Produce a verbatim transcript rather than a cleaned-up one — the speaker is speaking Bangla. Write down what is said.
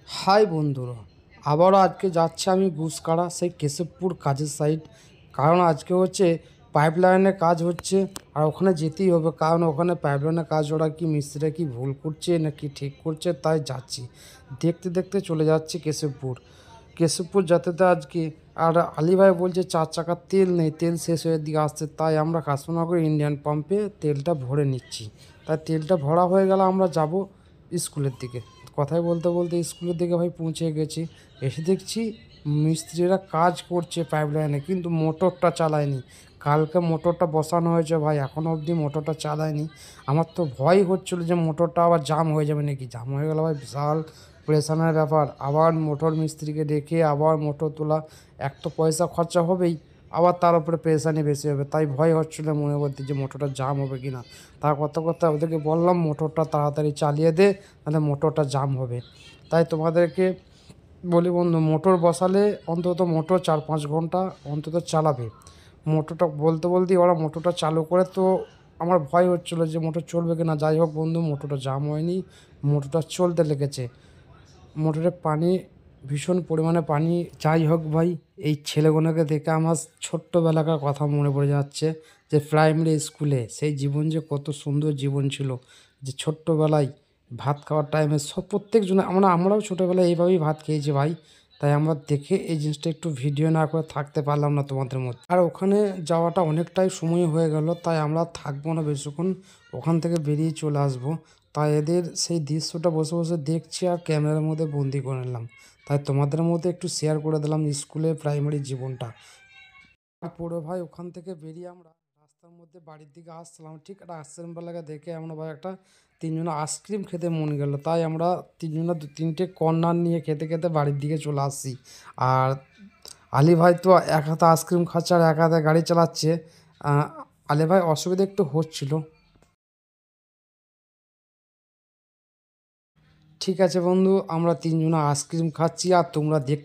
হাই বন্ধুরা, আবারও আজকে যাচ্ছি আমি গুসকাড়া সেই কেশবপুর কাজের সাইড। কারণ আজকে হচ্ছে পাইপলাইনের কাজ হচ্ছে, আর ওখানে যেতেই হবে। কারণ ওখানে পাইপলাইনের কাজ ওরা কি মিস্ত্রিরা কি ভুল করছে না কি ঠিক করছে, তাই যাচ্ছি। দেখতে দেখতে চলে যাচ্ছি কেশবপুর। কেশবপুর যেতে তো আজকে, আর আলী ভাই বলছে চার চাকার তেল নেই, তেল শেষ হয়ে দিকে আসছে। তাই আমরা কাশনগর ইন্ডিয়ান পাম্পে তেলটা ভরে নিচ্ছি। তাই তেলটা ভরা হয়ে গেলে আমরা যাব স্কুলের দিকে। কথাই বলতে বলতে স্কুলের দিকে ভাই পৌঁছে গেছি। এসে দেখছি মিস্ত্রিরা কাজ করছে পাইপলাইনে, কিন্তু মোটরটা চালায়নি। কালকে মোটরটা বসানো হয়েছে ভাই, এখনও অবধি মোটরটা চালায়নি। আমার তো ভয় হচ্ছিলো যে মোটরটা আবার জাম হয়ে যাবে নাকি। জাম হয়ে গেলে ভাই বিশাল প্রেশানের ব্যাপার। আবার মোটর মিস্ত্রিকে ডেকে আবার মোটর তোলা, এক তো পয়সা খরচা হবেই, আবার তার উপরে পেরেশানি বেশি হবে। তাই ভয় হচ্ছিলো মনে করতে যে মোটরটা জাম হবে কি না। তার কথা কথা ওদেরকে বললাম মোটরটা তাড়াতাড়ি চালিয়ে দে, নাহলে মোটরটা জাম হবে। তাই তোমাদেরকে বলি বন্ধু, মোটর বসালে অন্তত মোটর চার পাঁচ ঘন্টা অন্তত চালাবে। মোটরটা বলতে বলতেই ওরা মোটরটা চালু করে, তো আমার ভয় হচ্ছিলো যে মোটর চলবে কি না। যাই হোক বন্ধু, মোটরটা জাম হয়নি, মোটরটা চলতে লেগেছে। মোটরে পানি, ভীষণ পরিমাণে পানি। যাই হোক ভাই, এই ছেলেগুলোকে দেখে আমার ছোট্টবেলাকার কথা মনে পড়ে যাচ্ছে, যে প্রাইমারি স্কুলে সেই জীবন যে কত সুন্দর জীবন ছিল। যে ছোট্টবেলায় ভাত খাওয়ার টাইমে সব প্রত্যেকজনে আমরা আমরাও ছোটোবেলায় এইভাবেই ভাত খেয়েছি ভাই। তাই আমরা দেখে এই জিনিসটা একটু ভিডিও না করে থাকতে পারলাম না তোমাদের মধ্যে। আর ওখানে যাওয়াটা অনেকটাই সময় হয়ে গেল, তাই আমরা থাকবো না বেশিক্ষণ, ওখান থেকে বেরিয়ে চলে আসবো। তাই এদের সেই দৃশ্যটা বসে বসে দেখছি আর ক্যামেরার মধ্যে বন্দি করে নিলাম। তাই তোমাদের মধ্যে একটু শেয়ার করে দিলাম স্কুলে প্রাইমারি জীবনটা। তারপরে ভাই ওখান থেকে বেরিয়ে আমরা রাস্তার মধ্যে বাড়ির দিকে আসছিলাম, ঠিক একটা আইসক্রিমওয়ালাকে দেখে আমরা ভাই একটা তিনজনে আইসক্রিম খেতে মন গেল। তাই আমরা তিনজনে দু তিনটে কর্নার নিয়ে খেতে খেতে বাড়ির দিকে চলে আসছি। আর আলী ভাই তো এক হাতে আইসক্রিম খাচ্ছে আর এক হাতে গাড়ি চালাচ্ছে। আহ, আলী ভাই অসুবিধা একটু হচ্ছিল। ঠিক আছে বন্ধু, আমরা তিনজনে আইসক্রিম খাচ্ছি আর তোমরা দেখ